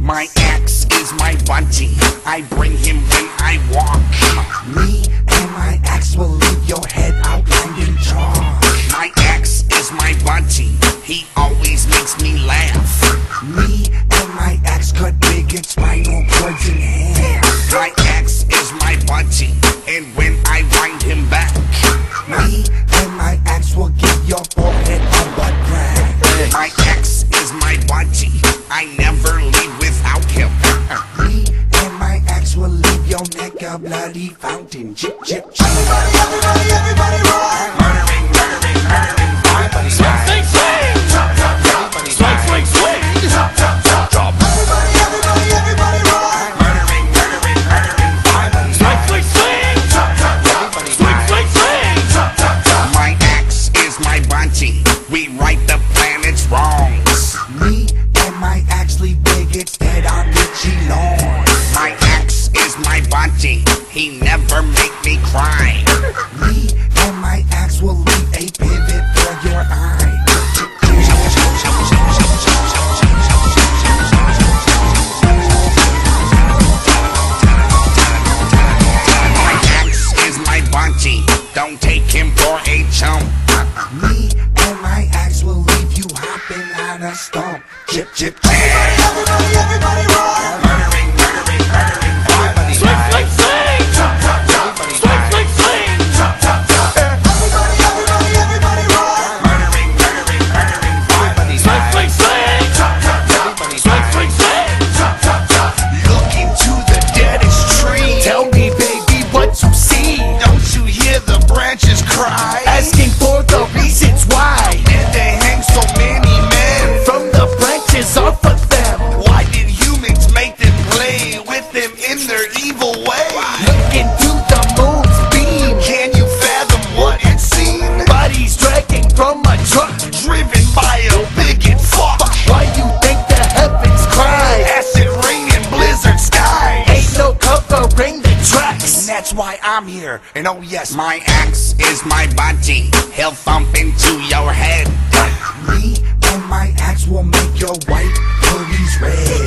My ex is my budgie, I bring him when I walk. Me and my ex will leave your head outlined in chalk. My ex is my budgie, he always makes me laugh. Me and my ex cut bigot spinal cords in half. My ex is my budgie, and when I wind him back, me and my ex will give your forehead a butt crack. My ex is my budgie, I never leave without him. Me and my ex will leave your neck a bloody fountain. Chip, chip, chip. Everybody rock! Murdering, murdering, murdering, everybody Swing, swing, swing! Swing, swing, swing! Everybody rock! murdering, murdering, murdering, everybody Swing, swing, swing! Swing, swing, swing! My ex is my budgie, we right the planet's wrongs. Me and my ex leave bigots dead on Richie lawn. My ex is my budgie, he never make me cry. Me and my ex will leave a pivot for your eye. My ex is my budgie, don't take him for a chump. Me and my ex will leave you hopping on a stump. Chip, chip, chip. Everybody rock! Murdering, murdering, murdering, everybody Swing, swing, swing! Swing, swing, swing! Everybody rock! murdering, murdering, murdering, everybody Swing, swing, swing! Swing, swing, swing! Look into the deadest tree. Tell me, baby, what you see? Don't you hear the branches cry? Asking for the reasons why. Did they hang so many men? From the branches off of them. Why did humans make them play with them in their evil way? Look into the moon's beam. Can you fathom what it's seen? Bodies dragging from a truck. Driven by a bigot fuck. Why you think the heavens cry? Acid rain and blizzard skies. Ain't no covering the tracks. And that's why I'm here. And oh yes, my ex is my budgie. He'll thump into your head. Me and my ex will make your white hoodies red.